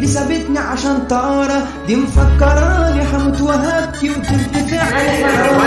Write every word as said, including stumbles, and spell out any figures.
دي سابتني عشان طارة، دي مفكراني هموت وهبكي وترتفع.